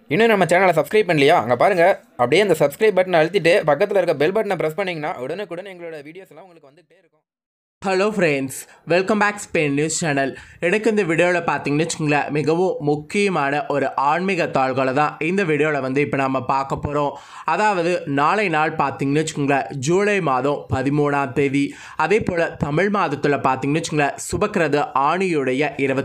இன்னும் நம்ம சேனலை சப்ஸ்கிரைப் பண்ணலையா? அங்கே பாருங்கள், அப்படியே அந்த சப்ஸ்கிரைப் பட்டனை அழுத்திட்டு பக்கத்தில் இருக்க பெல் பட்டனை ப்ரெஸ் பண்ணிங்கன்னா உடனுக்குடன் எங்களோட வீடியோஸ் எல்லாம் உங்களுக்கு வந்துகிட்டே இருக்கும். Hello friends, welcome back Spain news channel. எனக்கு இந்த வீடியோவில் பார்த்தீங்கன்னு வச்சுக்கோங்களேன், மிகவும் முக்கியமான ஒரு ஆன்மீக தாள்களை தான் இந்த வீடியோவில் இப்போ நம்ம பார்க்க போகிறோம். அதாவது நாளை நாள் பார்த்தீங்கன்னு வச்சுக்கோங்களேன், ஜூலை மாதம் 13ஆம் தேதி. அதே போல் தமிழ் மாதத்தில் பார்த்தீங்கன்னு வச்சுக்கோங்களேன், சுபக்கிரத ஆணியுடைய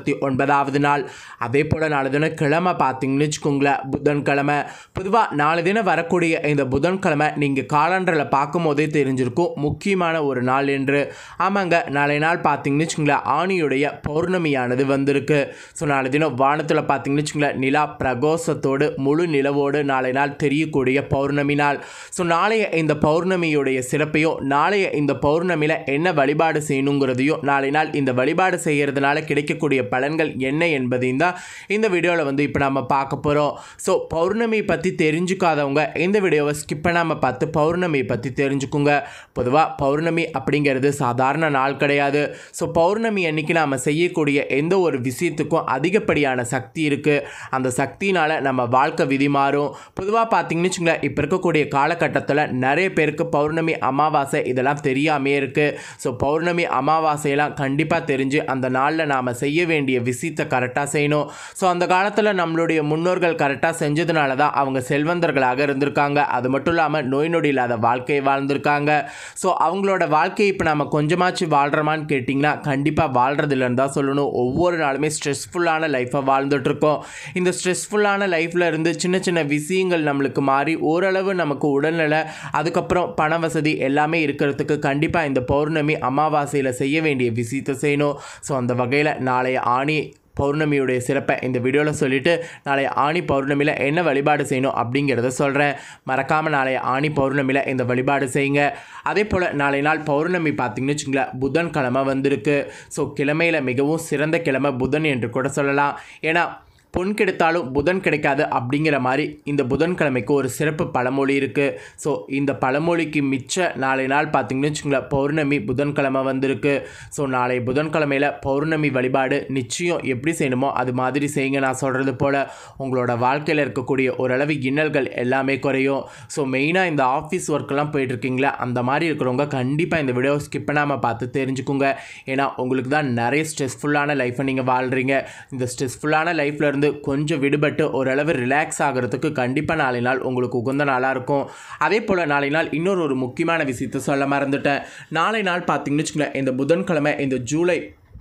29வது நாள். அதே போல் நாளை தினம் கிழமை பார்த்தீங்கன்னு வச்சுக்கோங்களேன், புதன்கிழமை. பொதுவாக நாளை தினம் வரக்கூடிய இந்த புதன்கிழமை நீங்கள் காலண்டரில் பார்க்கும் போதே தெரிஞ்சிருக்கும் முக்கியமான ஒரு நாள் என்று. ஆமாங்க, நாளை நாள் பார்த்தீங்கன்னு வச்சுக்கோங்களேன், ஆணியுடைய பௌர்ணமியானது வந்திருக்கு. ஸோ நாளை தினம் வானத்தில் பார்த்தீங்கன்னு வச்சுக்கோங்களேன், நிலா பிரகோஷத்தோடு முழு நிலவோடு நாளை நாள் தெரியக்கூடிய பௌர்ணமி நாள். ஸோ நாளைய இந்த பௌர்ணமியுடைய சிறப்பையும், நாளைய இந்த பௌர்ணமியில் என்ன வழிபாடு செய்யணுங்கிறதையும், நாளை நாள் இந்த வழிபாடு செய்கிறதுனால கிடைக்கக்கூடிய பலன்கள் என்ன என்பதையும் தான் இந்த வீடியோவில் இப்போ நம்ம பார்க்க போகிறோம். ஸோ பௌர்ணமி பற்றி தெரிஞ்சுக்காதவங்க இந்த வீடியோவை ஸ்கிப் பண்ணாமல் பார்த்து பௌர்ணமியை பற்றி தெரிஞ்சுக்குங்க. பொதுவாக பௌர்ணமி அப்படிங்கிறது சாதாரண நாள் கிடையாது. ஸோ பௌர்ணமி அன்னைக்கு நாம் செய்யக்கூடிய எந்த ஒரு விஷயத்துக்கும் அதிகப்படியான சக்தி இருக்குது. அந்த சக்தினால் நம்ம வாழ்க்கை விதி மாறும். பொதுவாக பார்த்தீங்கன்னு வச்சுங்களேன், இப்போ இருக்கக்கூடிய காலகட்டத்தில் நிறைய பேருக்கு பௌர்ணமி அமாவாசை இதெல்லாம் தெரியாமே இருக்குது. ஸோ பௌர்ணமி அமாவாசையெல்லாம் கண்டிப்பாக தெரிஞ்சு அந்த நாளில் நாம் செய்ய வேண்டிய விஷயத்தை கரெக்டாக செய்யணும். ஸோ அந்த காலத்தில் நம்மளுடைய முன்னோர்கள் கரெக்டாக செஞ்சதுனால தான் அவங்க செல்வந்தர்களாக இருந்திருக்காங்க. அது மட்டும் இல்லாமல் நோய் நொடி இல்லாத வாழ்க்கையை வாழ்ந்திருக்காங்க. ஸோ அவங்களோட வாழ்க்கையை இப்போ நம்ம கொஞ்சமாச்சு வாழ்கிறோமான்னு கேட்டிங்கன்னா கண்டிப்பாக வாழ்கிறதில்லன்னு தான் சொல்லணும். ஒவ்வொரு நாளுமே ஸ்ட்ரெஸ்ஃபுல்லான லைஃப்பை வாழ்ந்துட்டுருக்கோம். இந்த ஸ்ட்ரெஸ்ஃபுல்லான லைஃப்பில் இருந்து சின்ன சின்ன விஷயங்கள் நம்மளுக்கு மாறி ஓரளவு நமக்கு உடல்நல, அதுக்கப்புறம் பண வசதி எல்லாமே இருக்கிறதுக்கு கண்டிப்பாக இந்த பௌர்ணமி அமாவாசையில் செய்ய வேண்டிய விஷயத்தை செய்யணும். ஸோ அந்த வகையில் நாளைய ஆணி பௌர்ணமியுடைய சிறப்பை இந்த வீடியோவில் சொல்லிவிட்டு நாளைய ஆணி பௌர்ணமியில் என்ன வழிபாடு செய்யணும் அப்படிங்கிறத சொல்கிறேன். மறக்காமல் நாளைய ஆணி பௌர்ணமியில் இந்த வழிபாடு செய்யுங்க. அதே போல் நாளை நாள் பௌர்ணமி பார்த்திங்கன்னு வச்சுங்களேன், புதன்கிழமை வந்திருக்கு. ஸோ கிழமையில் மிகவும் சிறந்த கிழமை புதன் என்று கூட சொல்லலாம். ஏன்னா பொன் கிடைத்தாலும் புதன் கிடைக்காது அப்படிங்கிற மாதிரி இந்த புதன்கிழமைக்கு ஒரு சிறப்பு பழமொழி இருக்குது. ஸோ இந்த பழமொழிக்கு மிச்ச நாளை நாள் பார்த்திங்கன்னு வச்சுங்களேன், பௌர்ணமி புதன்கிழமை வந்திருக்கு. ஸோ நாளை புதன்கிழமையில் பௌர்ணமி வழிபாடு நிச்சயம் எப்படி செய்யணுமோ அது மாதிரி செய்யுங்க. நான் சொல்கிறது போல் உங்களோட வாழ்க்கையில் இருக்கக்கூடிய ஓரளவு இன்னல்கள் எல்லாமே குறையும். ஸோ மெயினாக இந்த ஆஃபீஸ் ஒர்க்கெல்லாம் போயிட்டுருக்கீங்களா, அந்த மாதிரி இருக்கிறவங்க கண்டிப்பாக இந்த வீடியோ ஸ்கிப் பண்ணாமல் பார்த்து தெரிஞ்சுக்குங்க. ஏன்னா உங்களுக்கு தான் நிறைய ஸ்ட்ரெஸ்ஃபுல்லான லைஃப்பை நீங்கள் வாழ்கிறீங்க. இந்த ஸ்ட்ரெஸ்ஃபுல்லான லைஃப்பில் இருந்து கொஞ்சம் விடுபட்டு ஓரளவு ரிலாக்ஸ் ஆகிறதுக்கு கண்டிப்பாக நாளை நாள் உங்களுக்கு உகந்த நாளாக இருக்கும். அதே போல் நாளை நாள் இன்னொரு முக்கியமான விஷயத்தை சொல்ல மறந்துட்டேன். நாளை நாள் பார்த்தீங்கன்னு வச்சுக்கோங்களேன், இந்த புதன்கிழமை இந்த ஜூலை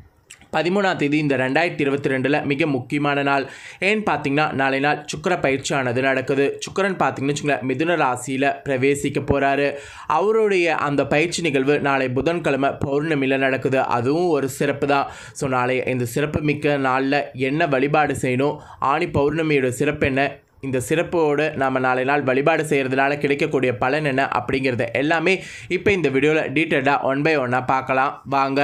13ஆம் தேதி இந்த 2022 மிக முக்கியமான நாள். ஏன்னு பார்த்தீங்கன்னா நாளை நாள் சுக்கிர பயிற்சியானது நடக்குது. சுக்கிரன் பார்த்தீங்கன்னு வச்சுங்களேன், மிதுன ராசியில் பிரவேசிக்க போகிறாரு. அவருடைய அந்த பயிற்சி நிகழ்வு நாளை புதன்கிழமை பௌர்ணமியில் நடக்குது. அதுவும் ஒரு சிறப்பு தான். ஸோ நாளை இந்த சிறப்பு மிக்க நாளில் என்ன வழிபாடு செய்யணும், ஆணி பௌர்ணமியோட சிறப்பு என்ன, இந்த சிறப்போடு நாம் நாளை நாள் வழிபாடு செய்கிறதுனால கிடைக்கக்கூடிய பலன் என்ன அப்படிங்கிறத எல்லாமே இப்போ இந்த வீடியோவில் டீட்டெயிலாக 1 by 1 பார்க்கலாம் வாங்க.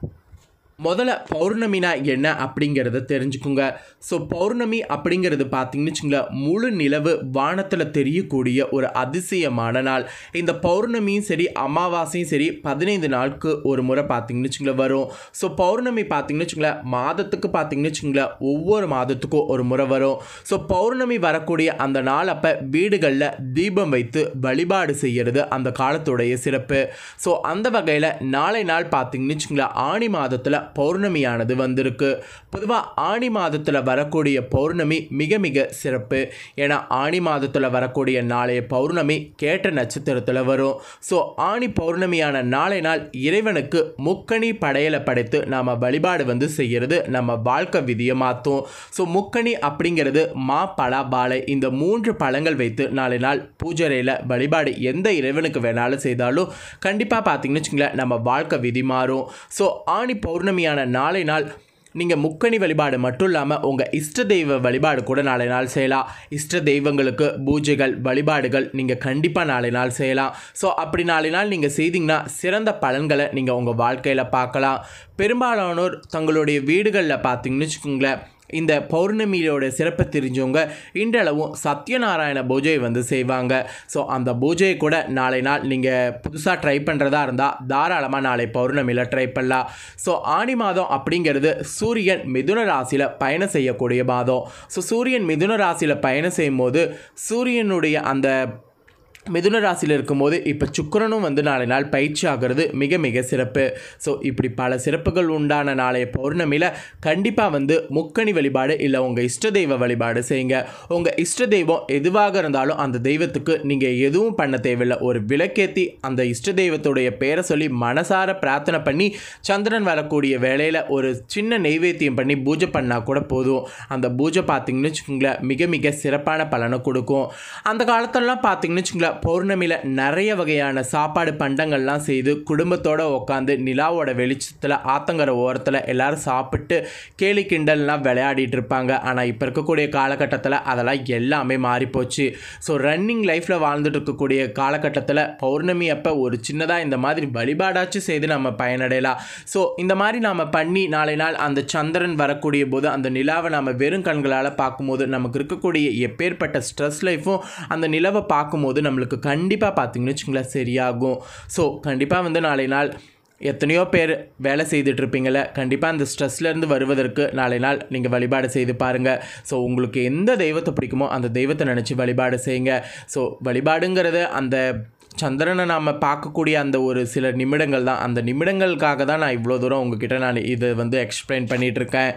முதல்ல பௌர்ணமினா என்ன அப்படிங்கிறத தெரிஞ்சுக்குங்க. ஸோ பௌர்ணமி அப்படிங்கிறது பார்த்தீங்கன்னு வச்சுங்களேன், முழு நிலவு வானத்தில் தெரியக்கூடிய ஒரு அதிசயமான நாள். இந்த பௌர்ணமியும் சரி அமாவாசையும் சரி 15 நாளுக்கு ஒரு முறை பார்த்தீங்கன்னு வச்சுங்களேன் வரும். ஸோ பௌர்ணமி பார்த்தீங்கன்னு வச்சுங்களேன், மாதத்துக்கு பார்த்தீங்கன்னு வச்சுங்களேன் ஒவ்வொரு மாதத்துக்கும் ஒரு முறை வரும். ஸோ பௌர்ணமி வரக்கூடிய அந்த நாள் அப்போ வீடுகளில் தீபம் வைத்து வழிபாடு செய்கிறது அந்த காலத்துடைய சிறப்பு. ஸோ அந்த வகையில் நாளை நாள் பார்த்தீங்கன்னு வச்சுங்களேன், ஆணி மாதத்தில் பௌர்ணமியானது வந்திருக்கு. பொதுவாக ஆணி மாதத்தில் வரக்கூடிய பௌர்ணமி மிக மிக சிறப்பு. ஏன்னா ஆணி மாதத்தில் வரக்கூடிய நாளைய பௌர்ணமி கேட்ட நட்சத்திரத்தில் வரும். ஸோ ஆணி பௌர்ணமியான நாளை நாள் இறைவனுக்கு முக்கணி படையலை படைத்து நாம் வழிபாடு செய்கிறது நம்ம வாழ்க்கை விதியை மாற்றும். ஸோ முக்கணி அப்படிங்கிறது மா, பலா, பாலை இந்த 3 பழங்கள் வைத்து நாளை நாள் பூஜையில் வழிபாடு எந்த இறைவனுக்கு வேணாலும் செய்தாலும் கண்டிப்பாக பார்த்தீங்கன்னு வச்சுங்களேன் நம்ம வாழ்க்கை விதி மாறும். ஸோ ஆணி பௌர்ணமியான நாளை நாள் நீங்கள் முக்கணி வழிபாடு மட்டும் இல்லாமல் உங்கள் இஷ்ட தெய்வ வழிபாடு கூட நாளை நாள் செய்யலாம். இஷ்ட தெய்வங்களுக்கு பூஜைகள் வழிபாடுகள் நீங்கள் கண்டிப்பாக நாளை நாள் செய்யலாம். ஸோ அப்படி நாளை நாள் நீங்கள் செய்தீங்கன்னா சிறந்த பலன்களை நீங்கள் உங்கள் வாழ்க்கையில் பார்க்கலாம். பெரும்பாலானோர் தங்களுடைய வீடுகளில் பார்த்தீங்கன்னு வச்சுக்கோங்களேன், இந்த பௌர்ணமியோட சிறப்பை தெரிஞ்சவங்க இன்றளவும் சத்யநாராயண பூஜையை வந்து செய்வாங்க. ஸோ அந்த பூஜையை கூட நாளை நாள் நீங்கள் புதுசாக ட்ரை பண்ணுறதா இருந்தால் தாராளமாக நாளை பௌர்ணமியில் ட்ரை பண்ணலாம். ஸோ ஆனி மாதம் அப்படிங்கிறது சூரியன் மிதுன ராசியில் பயணம் செய்யக்கூடிய மாதம். ஸோ சூரியன் மிதுன ராசியில் பயணம் செய்யும் போது சூரியனுடைய அந்த மிதுன ராசியில் இருக்கும்போது இப்போ சுக்கிரனும் வந்து நாளை நாள் பயிற்சி ஆகிறது மிக மிக சிறப்பு. ஸோ இப்படி பல சிறப்புகள் உண்டான நாளைய பௌர்ணமியில் கண்டிப்பாக வந்து முக்கணி வழிபாடு இல்லை உங்கள் இஷ்ட தெய்வ வழிபாடு செய்யுங்க. உங்கள் இஷ்ட தெய்வம் எதுவாக இருந்தாலும் அந்த தெய்வத்துக்கு நீங்கள் எதுவும் பண்ண தேவையில்லை. ஒரு விளக்கேற்றி அந்த இஷ்ட தெய்வத்துடைய பேரை சொல்லி மனசார பிரார்த்தனை பண்ணி சந்திரன் வரக்கூடிய வேளையில் ஒரு சின்ன நெய்வேத்தியம் பண்ணி பூஜை பண்ணால் கூட போதும். அந்த பூஜை பார்த்திங்கன்னு வச்சுக்கோங்களேன் மிக மிக சிறப்பான பலனை கொடுக்கும். அந்த காலத்திலலாம் பார்த்திங்கன்னு வச்சுக்கோங்களேன் பௌர்ணமியில் நிறைய வகையான சாப்பாடு பண்டங்கள்லாம் செய்து குடும்பத்தோடு உட்காந்து நிலாவோட வெளிச்சத்தில் ஆத்தங்கரை ஓரத்தில் எல்லோரும் சாப்பிட்டு கேலி கிண்டல்லாம் விளையாடிட்டு இருப்பாங்க. ஆனால் இப்போ இருக்கக்கூடிய காலகட்டத்தில் அதெல்லாம் எல்லாமே மாறிப்போச்சு. ஸோ ரன்னிங் லைஃப்பில் வாழ்ந்துட்டு இருக்கக்கூடிய காலகட்டத்தில் பௌர்ணமி அப்போ ஒரு சின்னதாக இந்த மாதிரி வழிபாடாச்சும் செய்து நம்ம பயனடையலாம். ஸோ இந்த மாதிரி நாம் பண்ணி நாளை நாள் அந்த சந்திரன் வரக்கூடிய போது அந்த நிலாவை நாம் வெறும் கண்களால் பார்க்கும்போது நமக்கு இருக்கக்கூடிய எப்பேற்பட்ட ஸ்ட்ரெஸ் லைஃப்பும் அந்த நிலவை பார்க்கும்போது நம்மளுக்கு கண்டிப்பாக பார்த்தீங்கன்னு வச்சுங்களேன் சரியாகும். ஸோ கண்டிப்பாக வந்து நாளை நாள் எத்தனையோ பேர் வேலை செய்துட்ருப்பீங்கள, கண்டிப்பாக அந்த ஸ்ட்ரெஸ்லேருந்து வருவதற்கு நாளை நாள் நீங்கள் வழிபாடு செய்து பாருங்கள். ஸோ உங்களுக்கு எந்த தெய்வத்தை பிடிக்குமோ அந்த தெய்வத்தை நினச்சி வழிபாடு செய்யுங்க. ஸோ வழிபாடுங்கிறது அந்த சந்திரனை நாம் பார்க்கக்கூடிய அந்த ஒரு சில நிமிடங்கள் தான். அந்த நிமிடங்களுக்காக தான் நான் இவ்வளோ தூரம் உங்ககிட்ட நான் இதை வந்து எக்ஸ்பிளைன் பண்ணிகிட்ருக்கேன்.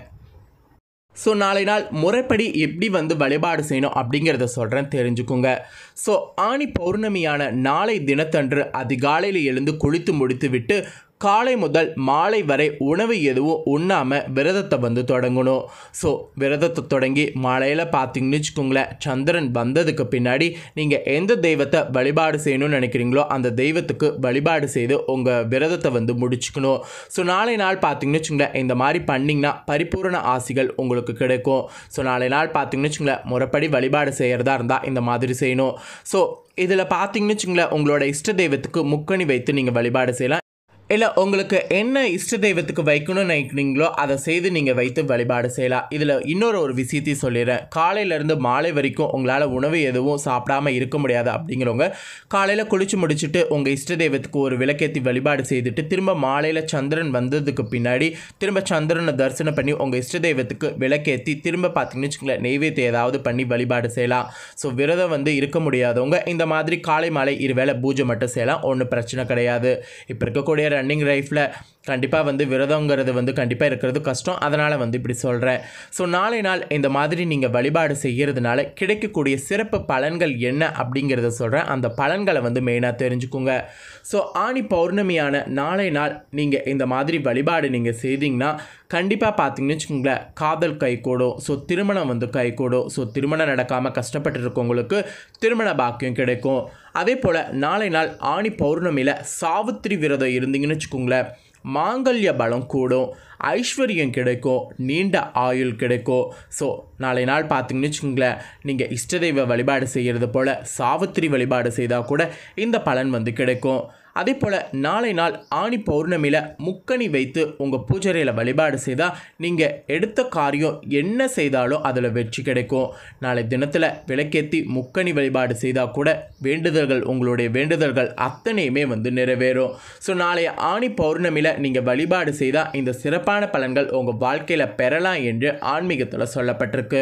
ஸோ நாளை நாள் முறைப்படி எப்படி வந்து வழிபாடு செய்யணும் அப்படிங்கிறத சொல்கிறேன், தெரிஞ்சுக்குங்க. ஸோ ஆனி பௌர்ணமியான நாளை தினத்தன்று அதிகாலையில் எழுந்து குளித்து முடித்து விட்டு காலை முதல் மாலை வரை உணவு எதுவும் உண்ணாமல் விரதத்தை வந்து தொடங்கணும். ஸோ விரதத்தை தொடங்கி மாலையில் பார்த்தீங்கன்னு வச்சுக்கோங்களேன் சந்திரன் வந்ததுக்கு பின்னாடி நீங்கள் எந்த தெய்வத்தை வழிபாடு செய்யணும்னு நினைக்கிறீங்களோ அந்த தெய்வத்துக்கு வழிபாடு செய்து உங்கள் விரதத்தை வந்து முடிச்சுக்கணும். ஸோ நாளை நாள் பார்த்தீங்கன்னு வச்சுங்களேன் இந்த மாதிரி பண்ணிங்கன்னா பரிபூரண ஆசிகள் உங்களுக்கு கிடைக்கும். ஸோ நாளை நாள் பார்த்தீங்கன்னு வச்சுங்களேன் முறைப்படி வழிபாடு செய்கிறதா இருந்தால் இந்த மாதிரி செய்யணும். ஸோ இதில் பார்த்தீங்கன்னு வச்சுங்களேன் உங்களோட இஷ்ட தெய்வத்துக்கு முக்கணி வைத்து நீங்கள் வழிபாடு செய்யலாம். இல்லை உங்களுக்கு என்ன இஷ்ட தெய்வத்துக்கு வைக்கணும்னு நினைக்கிறீங்களோ அதை செய்து நீங்கள் வைத்து வழிபாடு செய்யலாம். இதில் இன்னொரு விஷயத்தையும் சொல்லிடுறேன். காலையிலேருந்து மாலை வரைக்கும் உங்களால் உணவு எதுவும் சாப்பிடாமல் இருக்க முடியாது அப்படிங்கிறவங்க காலையில் குளித்து முடிச்சுட்டு உங்கள் இஷ்ட தெய்வத்துக்கு ஒரு விளக்கேற்றி வழிபாடு செய்துட்டு திரும்ப மாலையில் சந்திரன் வந்ததுக்கு பின்னாடி திரும்ப சந்திரனை தரிசனம் பண்ணி உங்கள் இஷ்ட தெய்வத்துக்கு விளக்கேற்றி திரும்ப பார்த்தீங்கன்னு வச்சுக்கோங்களேன் நெய்வேத்தியம் ஏதாவது பண்ணி வழிபாடு செய்யலாம். ஸோ விரதம் வந்து இருக்க முடியாதவங்க இந்த மாதிரி காலை மாலை இருவேளை பூஜை மட்டும் செய்யலாம், ஒன்றும் பிரச்சனை கிடையாது. இப்போ இருக்கக்கூடிய ரன்னிங் லைஃப்பில் கண்டிப்பாக வந்து விரதங்கிறது வந்து கண்டிப்பாக இருக்கிறது கஷ்டம், அதனால் வந்து இப்படி சொல்கிறேன். ஸோ நாளை நாள் இந்த மாதிரி நீங்கள் வழிபாடு செய்கிறதுனால கிடைக்கக்கூடிய சிறப்பு பலன்கள் என்ன அப்படிங்கிறத சொல்கிறேன். அந்த பலன்களை வந்து மெயினாக தெரிஞ்சுக்குங்க. ஸோ ஆனி பௌர்ணமியான நாளை நாள் நீங்கள் இந்த மாதிரி வழிபாடு நீங்கள் செய்தீங்கன்னா கண்டிப்பாக பார்த்தீங்கன்னு வச்சுக்கோங்களேன் காதல் கைகூடும். ஸோ திருமணம் வந்து கைகூடும். ஸோ திருமணம் நடக்காமல் கஷ்டப்பட்டு இருக்கவங்களுக்கு திருமண பாக்கியம் கிடைக்கும். அதே போல் நாளை நாள் ஆனி பௌர்ணமியில் சாவித்திரி விரதம் இருந்தீங்கன்னு வச்சுக்கோங்களேன் மாங்கல்ய பலம் கூடும், ஐஸ்வர்யம் கிடைக்கும், நீண்ட ஆயுள் கிடைக்கும். ஸோ நாளை நாள் பார்த்தீங்கன்னு வச்சுக்கோங்களேன் நீங்கள் இஷ்ட தெய்வ வழிபாடு செய்கிறது போல் சாவித்திரி வழிபாடு செய்தால் கூட இந்த பலன் வந்து கிடைக்கும். அதே போல் நாளை நாள் ஆனி பௌர்ணமியில் முக்கணி வைத்து உங்கள் பூஜையில் வழிபாடு செய்தால் நீங்கள் எடுத்த காரியம் என்ன செய்தாலும் அதில் வெற்றி கிடைக்கும். நாளை தினத்தில் விளக்கேற்றி முக்கணி வழிபாடு செய்தால் கூட வேண்டுதல்கள் உங்களுடைய வேண்டுதல்கள் அத்தனையுமே வந்து நிறைவேறும். ஸோ நாளைய ஆனி பௌர்ணமியில் நீங்கள் வழிபாடு செய்தால் இந்த சிறப்பான பலன்கள் உங்கள் வாழ்க்கையில் பெறலாம் என்று ஆன்மீகத்தில் சொல்லப்பட்டிருக்கு.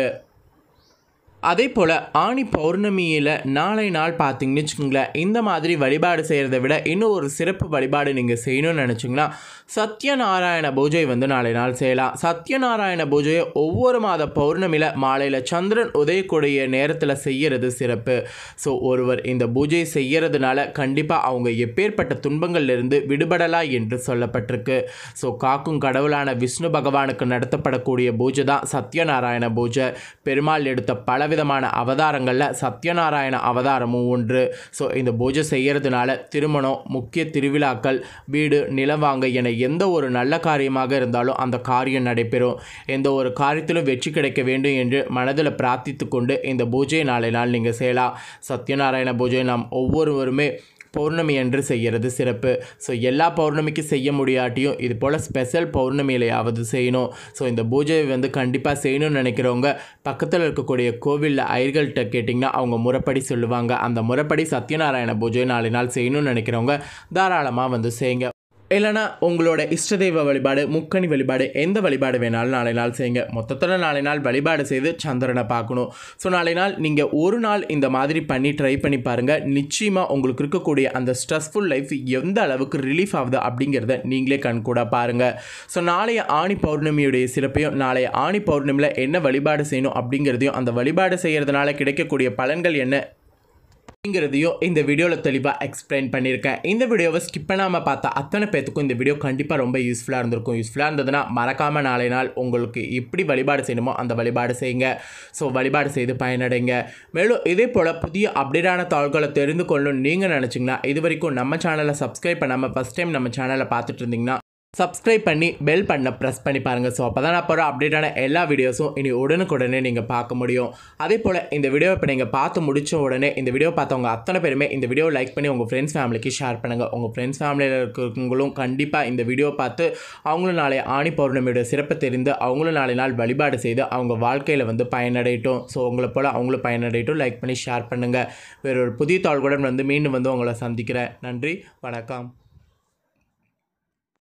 அதே போல் ஆனி பௌர்ணமியில் நாளை நாள் பார்த்தீங்கன்னு வச்சுக்கோங்களேன் இந்த மாதிரி வழிபாடு செய்கிறத விட இன்னும் ஒரு சிறப்பு வழிபாடு நீங்கள் செய்யணும்னு நினச்சிங்கன்னா சத்யநாராயண பூஜை வந்து நாளை நாள் செய்யலாம். சத்யநாராயண பூஜையை ஒவ்வொரு மாத பௌர்ணமியில் மாலையில் சந்திரன் உதயக்கூடிய நேரத்தில் செய்கிறது சிறப்பு. ஸோ ஒருவர் இந்த பூஜையை செய்கிறதுனால கண்டிப்பாக அவங்க எப்பேற்பட்ட துன்பங்கள்லேருந்து விடுபடலாம் என்று சொல்லப்பட்டிருக்கு. ஸோ காக்கும் கடவுளான விஷ்ணு பகவானுக்கு நடத்தப்படக்கூடிய பூஜை தான் சத்யநாராயண பூஜை. பெருமாள் எடுத்த பலவிதமான அவதாரங்களில் சத்யநாராயண அவதாரமும் ஒன்று. ஸோ இந்த பூஜை செய்கிறதுனால திருமணம், முக்கிய திருவிழாக்கள், வீடு, நிலம் வாங்க என எந்த ஒரு நல்ல காரியமாக இருந்தாலும் அந்த காரியம் நடைபெறும். எந்த ஒரு காரியத்திலும் வெற்றி கிடைக்க வேண்டும் என்று மனதில் பிரார்த்தித்து கொண்டு இந்த பூஜையை நாளை நாள் நீங்கள் செய்யலாம். சத்யநாராயண பூஜையை நாம் ஒவ்வொருவருமே பௌர்ணமி அன்று செய்கிறது சிறப்பு. ஸோ எல்லா பௌர்ணமிக்கு செய்ய முடியாட்டியும் இது போல் ஸ்பெஷல் பௌர்ணமியிலையாவது செய்யணும். ஸோ இந்த பூஜையை வந்து கண்டிப்பாக செய்யணும்னு நினைக்கிறவங்க பக்கத்தில் இருக்கக்கூடிய கோவிலில் ஐயர்கள்ட்ட கேட்டிங்கன்னா அவங்க முறைப்படி சொல்லுவாங்க. அந்த முறைப்படி சத்யநாராயண பூஜை 4 நாள் செய்யணும்னு நினைக்கிறவங்க தாராளமாக வந்து செய்யுங்க. இல்லைனா உங்களோட இஷ்ட தெய்வ வழிபாடு, முக்கணி வழிபாடு, எந்த வழிபாடு வேணாலும் 4 நாள் செய்யுங்க. மொத்தத்தில் 4 நாள் வழிபாடு செய்து சந்திரனை பார்க்கணும். ஸோ 4 நாள் நீங்கள் ஒரு நாள் இந்த மாதிரி பண்ணி ட்ரை பண்ணி பாருங்கள். நிச்சயமாக உங்களுக்கு இருக்கக்கூடிய அந்த ஸ்ட்ரெஸ்ஃபுல் லைஃப் எந்த அளவுக்கு ரிலீஃப் ஆகுது அப்படிங்கிறத நீங்களே கண்கூட பாருங்கள். ஸோ நாளைய ஆணி பௌர்ணமியுடைய சிறப்பையும், நாளைய ஆணி பௌர்ணமியில் என்ன வழிபாடு செய்யணும் அப்படிங்கிறதையும், அந்த வழிபாடு செய்கிறதுனால கிடைக்கக்கூடிய பலன்கள் என்ன அப்படிங்கிறதையும் இந்த வீடியோவில் தெளிவாக எக்ஸ்பிளைன் பண்ணியிருக்கேன். இந்த வீடியோவை ஸ்கிப் பண்ணாமல் பார்த்தா அத்தனை பேத்துக்கும் இந்த வீடியோ கண்டிப்பாக ரொம்ப யூஸ்ஃபுல்லாக இருந்திருக்கும். யூஸ்ஃபுல்லாக இருந்ததுன்னா மறக்காமல் 4 நாள் உங்களுக்கு எப்படி வழிபாடு செய்யணுமோ அந்த வழிபாடு செய்யுங்க. ஸோ வழிபாடு செய்து பயனடைங்க. மேலும் இதே போல் புதிய அப்டேட்டான தாள்களை தெரிந்து கொள்ளணும்னு நீங்கள் நினச்சிங்கன்னா இது வரைக்கும் நம்ம சேனலை சப்ஸ்கிரைப் பண்ணாமல் ஃபஸ்ட் டைம் நம்ம சேனலை பார்த்துட்டு இருந்தீங்கன்னா சப்ஸ்கிரைப் பண்ணி பெல் பட்டனை ப்ரெஸ் பண்ணி பாருங்கள். ஸோ அப்போ தான் நான் போகிற அப்டேட்டான எல்லா வீடியோஸும் இனி உடனுக்குடனே நீங்கள் பார்க்க முடியும். அதே போல் இந்த வீடியோ இப்போ நீங்கள் பார்த்து முடித்த உடனே இந்த வீடியோ பார்த்தவங்க அத்தனை பேருமே இந்த வீடியோ லைக் பண்ணி உங்கள் ஃப்ரெண்ட்ஸ் ஃபேமிலிக்கு ஷேர் பண்ணுங்கள். உங்கள் ஃப்ரெண்ட்ஸ் ஃபேமிலியில் இருக்கிறவங்களும் கண்டிப்பாக இந்த வீடியோ பார்த்து அவங்களும் நாளை ஆணி பௌர்ணமியோட சிறப்பு தெரிந்து அவங்களும் 4 நாள் வழிபாடு செய்து அவங்க வாழ்க்கையில் வந்து பயனடையட்டும். ஸோ உங்களை போல் அவங்களும் பயனடையட்டும். லைக் பண்ணி ஷேர் பண்ணுங்கள். வேறு ஒரு புதிய தாள்களுடன் வந்து மீண்டும் வந்து உங்களை சந்திக்கிறேன். நன்றி, வணக்கம்.